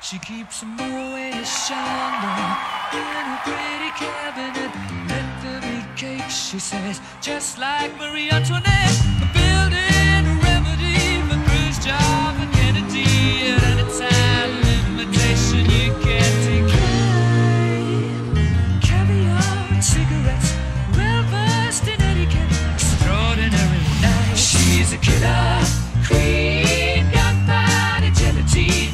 She keeps them away to Chandon in a pretty cabinet. Let them eat cake, she says, just like Marie Antoinette. Building a remedy for Khrushchev and Kennedy. At any time, limitation you can't decline. Caviar and cigarettes, well versed in etiquette, extraordinary nice. She's a killer queen, gunpowder gelatine.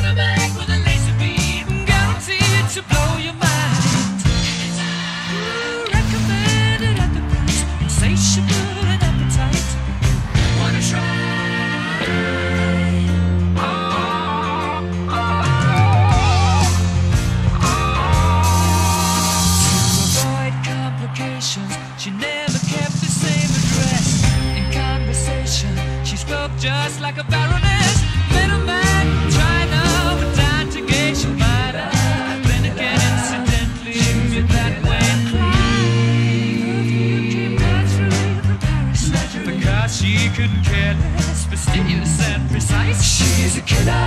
To blow your mind. Recommended at the price, insatiable and appetite. Wanna try? To avoid complications, she never kept the same address. In conversation, she spoke just like a baroness. Middleman from China, but time to gauge your mind. She couldn't care less, fastidious and precise. She's a killer